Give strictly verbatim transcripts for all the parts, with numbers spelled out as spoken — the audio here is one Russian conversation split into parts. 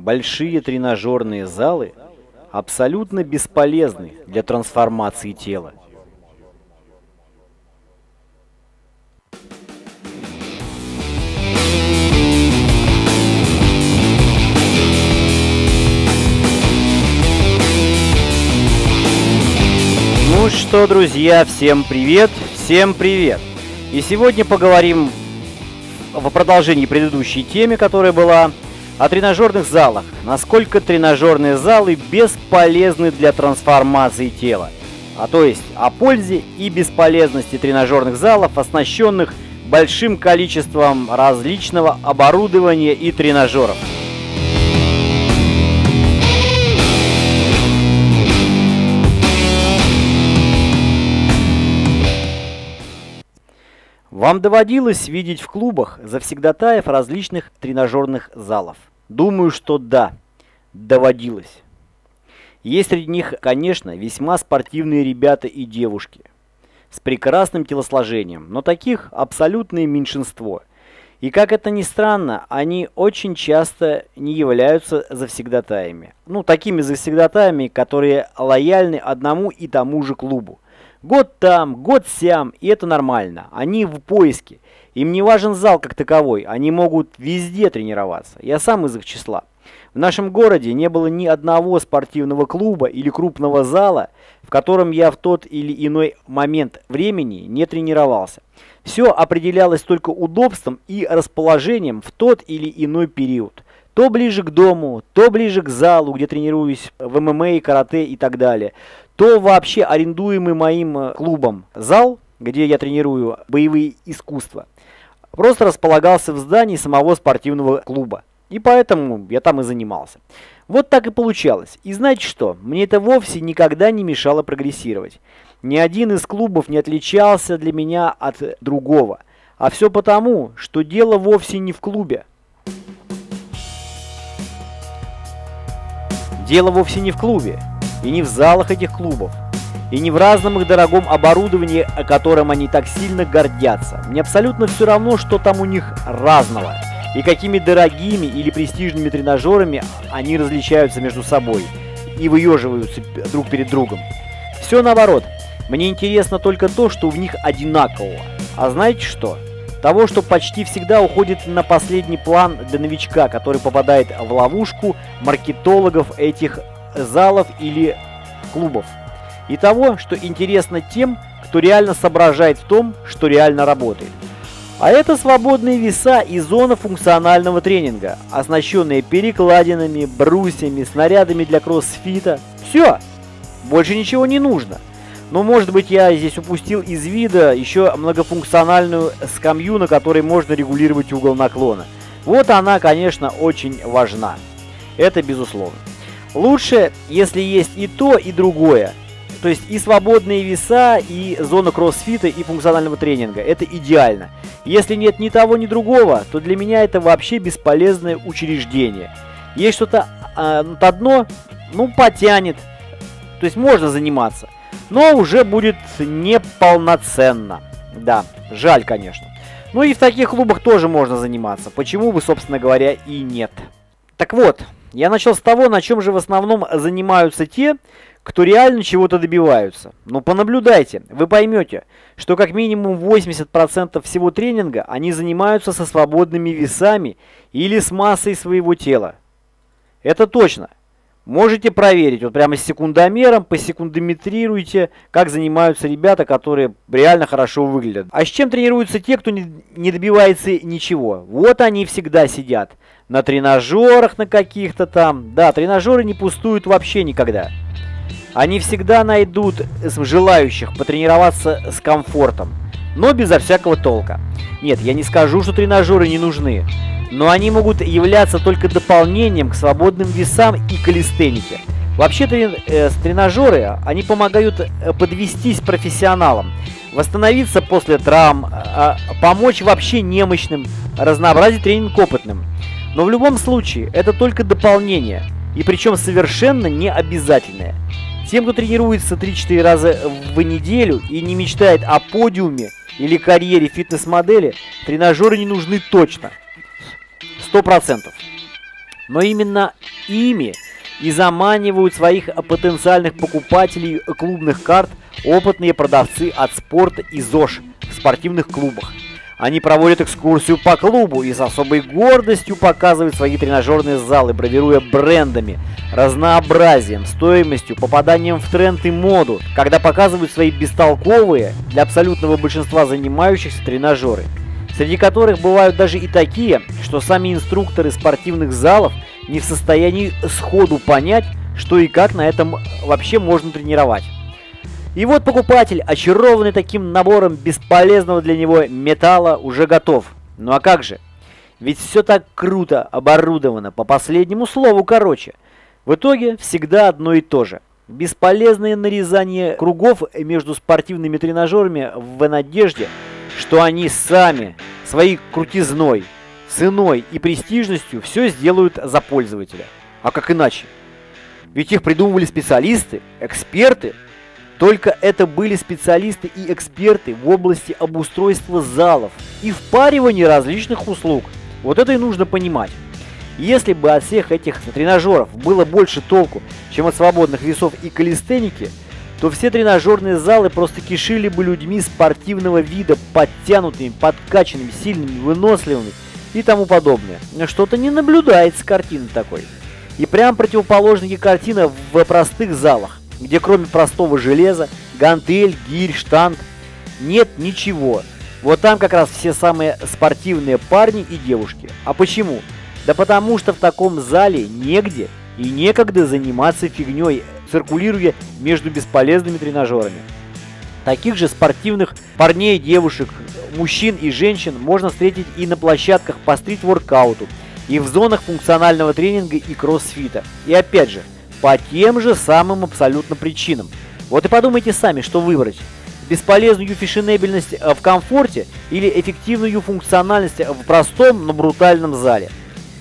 большие тренажерные залы абсолютно бесполезны для трансформации тела. Ну что, друзья, всем привет, всем привет! И сегодня поговорим в продолжении предыдущей темы, которая была о тренажерных залах. Насколько тренажерные залы бесполезны для трансформации тела. А то есть о пользе и бесполезности тренажерных залов, оснащенных большим количеством различного оборудования и тренажеров. Вам доводилось видеть в клубах завсегдатаев различных тренажерных залов? Думаю, что да, доводилось. Есть среди них, конечно, весьма спортивные ребята и девушки с прекрасным телосложением, но таких абсолютное меньшинство. И как это ни странно, они очень часто не являются завсегдатаями. Ну, такими завсегдатаями, которые лояльны одному и тому же клубу. Год там, год сям, и это нормально. Они в поиске. Им не важен зал как таковой, они могут везде тренироваться. Я сам из их числа. В нашем городе не было ни одного спортивного клуба или крупного зала, в котором я в тот или иной момент времени не тренировался. Все определялось только удобством и расположением в тот или иной период. То ближе к дому, то ближе к залу, где тренируюсь в эм эм а, карате и так далее. То вообще арендуемый моим клубом зал, где я тренирую боевые искусства, просто располагался в здании самого спортивного клуба. И поэтому я там и занимался. Вот так и получалось. И знаете что? Мне это вовсе никогда не мешало прогрессировать. Ни один из клубов не отличался для меня от другого. А все потому, что дело вовсе не в клубе. Дело вовсе не в клубе. И не в залах этих клубов. И не в разном их дорогом оборудовании, о котором они так сильно гордятся. Мне абсолютно все равно, что там у них разного. И какими дорогими или престижными тренажерами они различаются между собой. И выеживаются друг перед другом. Все наоборот. Мне интересно только то, что в них одинакового. А знаете что? Того, что почти всегда уходит на последний план для новичка, который попадает в ловушку маркетологов этих залов или клубов. И того, что интересно тем, кто реально соображает в том, что реально работает. А это свободные веса и зона функционального тренинга, оснащенные перекладинами, брусьями, снарядами для кроссфита. Все! Больше ничего не нужно. Но может быть я здесь упустил из вида еще многофункциональную скамью, на которой можно регулировать угол наклона. Вот она, конечно, очень важна. Это безусловно. Лучше, если есть и то, и другое. То есть и свободные веса, и зона кроссфита, и функционального тренинга. Это идеально. Если нет ни того, ни другого, то для меня это вообще бесполезное учреждение. Есть что-то э, одно, ну, потянет. То есть можно заниматься. Но уже будет неполноценно. Да, жаль, конечно. Ну и в таких клубах тоже можно заниматься. Почему бы, собственно говоря, и нет. Так вот, я начал с того, на чем же в основном занимаются те, кто реально чего-то добиваются. Ну, понаблюдайте, вы поймете, что как минимум восемьдесят процентов всего тренинга они занимаются со свободными весами или с массой своего тела. Это точно. Можете проверить, вот прямо с секундомером, посекундометрируйте, как занимаются ребята, которые реально хорошо выглядят. А с чем тренируются те, кто не, не добивается ничего? Вот они всегда сидят на тренажерах на каких-то там. Да, тренажеры не пустуют вообще никогда. Они всегда найдут желающих потренироваться с комфортом, но безо всякого толка. Нет, я не скажу, что тренажеры не нужны. Но они могут являться только дополнением к свободным весам и калистенике. Вообще э, тренажеры, они помогают подвестись профессионалам, восстановиться после травм, э, помочь вообще немощным, разнообразить тренинг опытным. Но в любом случае это только дополнение, и причем совершенно не обязательное. Тем, кто тренируется три-четыре раза в неделю и не мечтает о подиуме или карьере фитнес-модели, тренажеры не нужны точно. Сто процентов. Но именно ими и заманивают своих потенциальных покупателей клубных карт опытные продавцы от спорта и ЗОЖ в спортивных клубах. Они проводят экскурсию по клубу и с особой гордостью показывают свои тренажерные залы, бравируя брендами, разнообразием, стоимостью, попаданием в тренд и моду, когда показывают свои бестолковые для абсолютного большинства занимающихся тренажеры, среди которых бывают даже и такие, что сами инструкторы спортивных залов не в состоянии сходу понять, что и как на этом вообще можно тренировать. И вот покупатель, очарованный таким набором бесполезного для него металла, уже готов. Ну а как же? Ведь все так круто оборудовано, по последнему слову короче. В итоге всегда одно и то же. Бесполезное нарезание кругов между спортивными тренажерами в надежде, что они сами своей крутизной, ценой и престижностью все сделают за пользователя. А как иначе? Ведь их придумывали специалисты, эксперты. Только это были специалисты и эксперты в области обустройства залов и впаривания различных услуг. Вот это и нужно понимать. Если бы от всех этих тренажеров было больше толку, чем от свободных весов и калистеники, то все тренажерные залы просто кишили бы людьми спортивного вида, подтянутыми, подкачанными, сильными, выносливыми и тому подобное. Что-то не наблюдается картины такой. И прям противоположная картина в простых залах, где кроме простого железа, гантель, гирь, штанг, нет ничего. Вот там как раз все самые спортивные парни и девушки. А почему? Да потому что в таком зале негде и некогда заниматься фигней, циркулируя между бесполезными тренажерами. Таких же спортивных парней, девушек, мужчин и женщин можно встретить и на площадках по стрит-воркауту, и в зонах функционального тренинга и кроссфита. И опять же, по тем же самым абсолютно причинам. Вот и подумайте сами, что выбрать. Бесполезную фешенебельность в комфорте или эффективную функциональность в простом, но брутальном зале.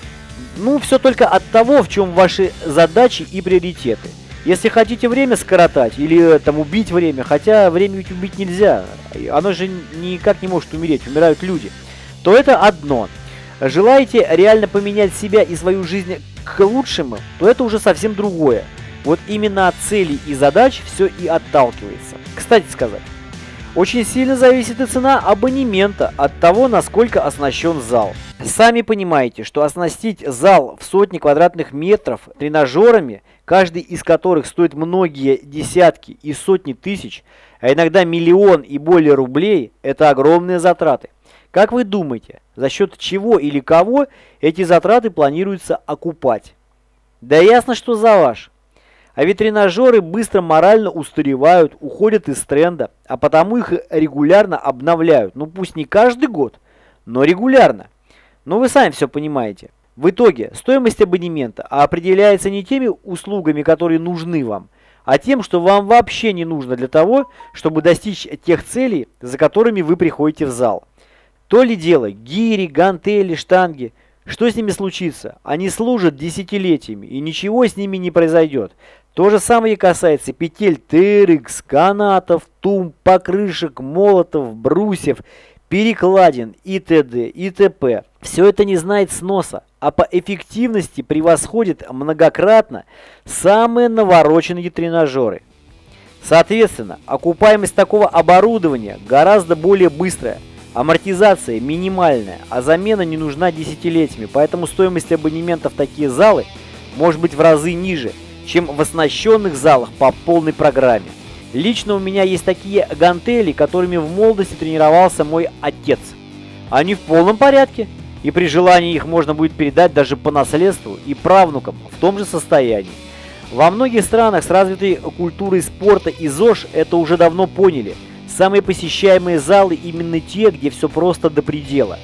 Ну, все только от того, в чем ваши задачи и приоритеты. Если хотите время скоротать или там убить время, хотя время ведь убить нельзя, оно же никак не может умереть, умирают люди, то это одно. Желаете реально поменять себя и свою жизнь к лучшему, то это уже совсем другое. Вот именно от целей и задач все и отталкивается. Кстати сказать, очень сильно зависит и цена абонемента от того, насколько оснащен зал. Сами понимаете, что оснастить зал в сотни квадратных метров тренажерами, каждый из которых стоит многие десятки и сотни тысяч, а иногда миллион и более рублей, это огромные затраты. Как вы думаете, за счет чего или кого эти затраты планируется окупать? Да ясно, что за ваш. А ведь тренажеры быстро морально устаревают, уходят из тренда, а потому их регулярно обновляют. Ну пусть не каждый год, но регулярно. Но вы сами все понимаете. В итоге стоимость абонемента определяется не теми услугами, которые нужны вам, а тем, что вам вообще не нужно для того, чтобы достичь тех целей, за которыми вы приходите в зал. То ли дело гири, гантели, штанги. Что с ними случится? Они служат десятилетиями, и ничего с ними не произойдет. То же самое касается петель тэ эр икс, канатов, тумб, покрышек, молотов, брусьев, перекладин и т.д. и т.п. Все это не знает сноса, а по эффективности превосходит многократно самые навороченные тренажеры. Соответственно, окупаемость такого оборудования гораздо более быстрая. Амортизация минимальная, а замена не нужна десятилетиями, поэтому стоимость абонемента в такие залы может быть в разы ниже, чем в оснащенных залах по полной программе. Лично у меня есть такие гантели, которыми в молодости тренировался мой отец. Они в полном порядке, и при желании их можно будет передать даже по наследству и правнукам в том же состоянии. Во многих странах с развитой культурой спорта и ЗОЖ это уже давно поняли. Самые посещаемые залы именно те, где все просто до предела.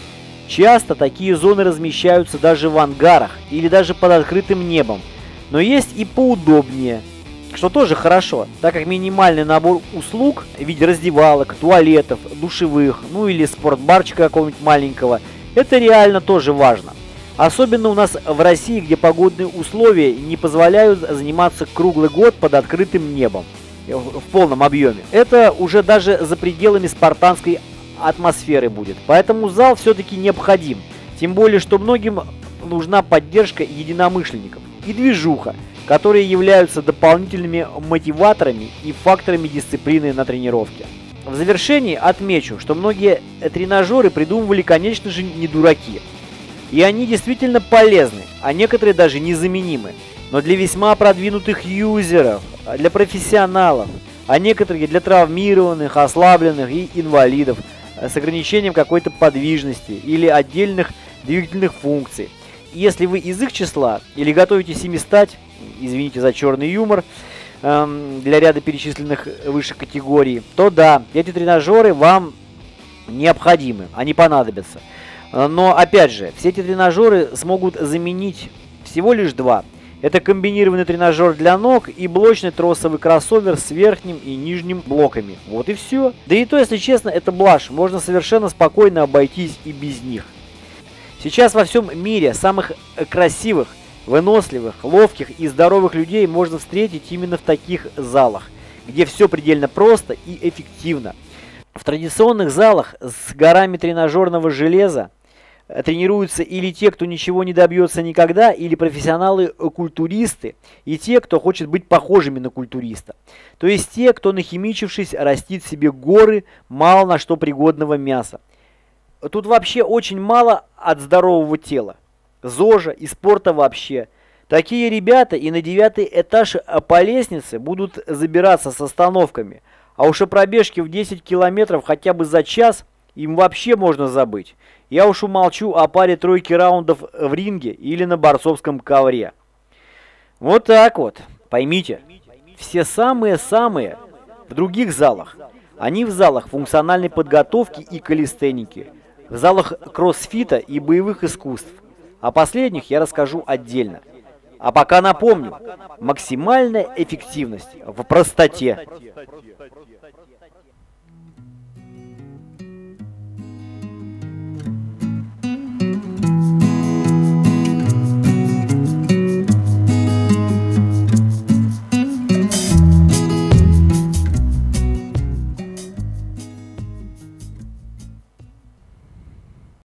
Часто такие зоны размещаются даже в ангарах или даже под открытым небом. Но есть и поудобнее, что тоже хорошо, так как минимальный набор услуг в виде раздевалок, туалетов, душевых, ну или спортбарчика какого-нибудь маленького, это реально тоже важно. Особенно у нас в России, где погодные условия не позволяют заниматься круглый год под открытым небом в полном объеме. Это уже даже за пределами спартанской атмосферы будет. Поэтому зал все-таки необходим. Тем более, что многим нужна поддержка единомышленников. и движуха, которые являются дополнительными мотиваторами и факторами дисциплины на тренировке. В завершении отмечу, что многие тренажеры придумывали, конечно же, не дураки. И они действительно полезны, а некоторые даже незаменимы. Но для весьма продвинутых юзеров, для профессионалов, а некоторые для травмированных, ослабленных и инвалидов с ограничением какой-то подвижности или отдельных двигательных функций. И если вы из их числа или готовитесь ими стать, извините за черный юмор, эм, для ряда перечисленных выше категорий, то да, эти тренажеры вам необходимы, они понадобятся. Но опять же, все эти тренажеры смогут заменить всего лишь два. Это комбинированный тренажер для ног и блочный тросовый кроссовер с верхним и нижним блоками. Вот и все. Да и то, если честно, это блажь. Можно совершенно спокойно обойтись и без них. Сейчас во всем мире самых красивых, выносливых, ловких и здоровых людей можно встретить именно в таких залах, где все предельно просто и эффективно. В традиционных залах с горами тренажерного железа тренируются или те, кто ничего не добьется никогда, или профессионалы-культуристы, и те, кто хочет быть похожими на культуриста. То есть те, кто, нахимичившись, растит себе горы мало на что пригодного мяса. Тут вообще очень мало от здорового тела, зожа и спорта вообще. Такие ребята и на девятый этаж по лестнице будут забираться с остановками, а уж о пробежке в десять километров хотя бы за час им вообще можно забыть. Я уж умолчу о паре тройки раундов в ринге или на борцовском ковре. Вот так вот. Поймите, все самые-самые в других залах. Они в залах функциональной подготовки и калистеники, в залах кроссфита и боевых искусств. О последних я расскажу отдельно. А пока напомню, максимальная эффективность в простоте.